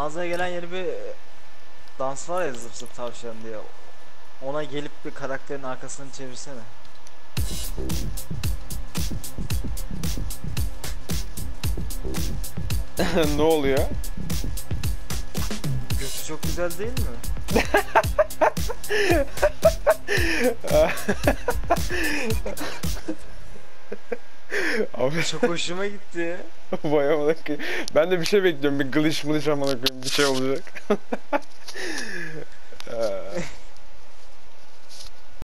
mağazaya gelen yeni bir dans var ya, zıp zıp tavşan diye. Ona gelip bir karakterin arkasını çevirsene. Ne oluyor? Götü çok güzel değil mi? Abi Çok hoşuma gitti. vay amına koyayım. Ben de bir şey bekliyorum. Bir glitch mılış amına koyayım. Bir şey olacak.